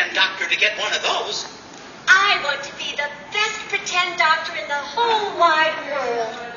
pretend doctor to get one of those. I want to be the best pretend doctor in the whole wide world.